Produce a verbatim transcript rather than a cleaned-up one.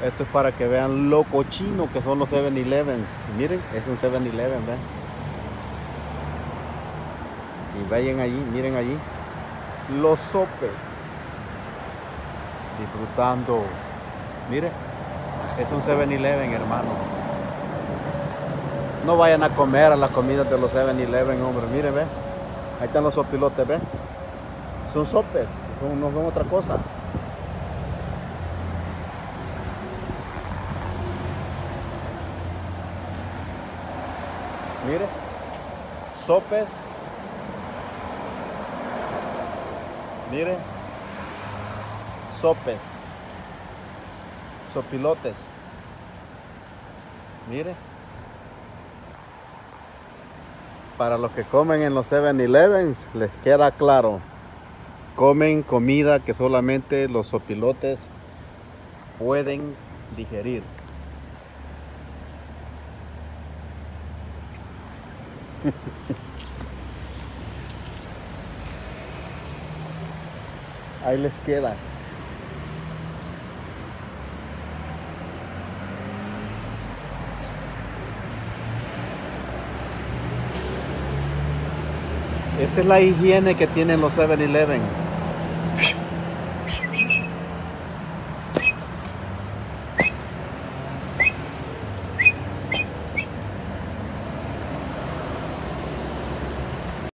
Esto es para que vean lo cochino que son los seven elevens. Miren, es un seven eleven, ¿ven? Y vayan allí, miren allí. Los sopes. Disfrutando. Mire, es un seven eleven, hermano. No vayan a comer a las comidas de los seven eleven, hombre. Miren, ¿ven? Ahí están los sopilotes, ¿ven? Son sopes, son, no son otra cosa. Mire, sopes. Mire, sopes, sopilotes. Mire, para los que comen en los seven elevens les queda claro, comen comida que solamente los sopilotes pueden digerir. Ahí les queda. Esta es la higiene que tienen los seven eleven.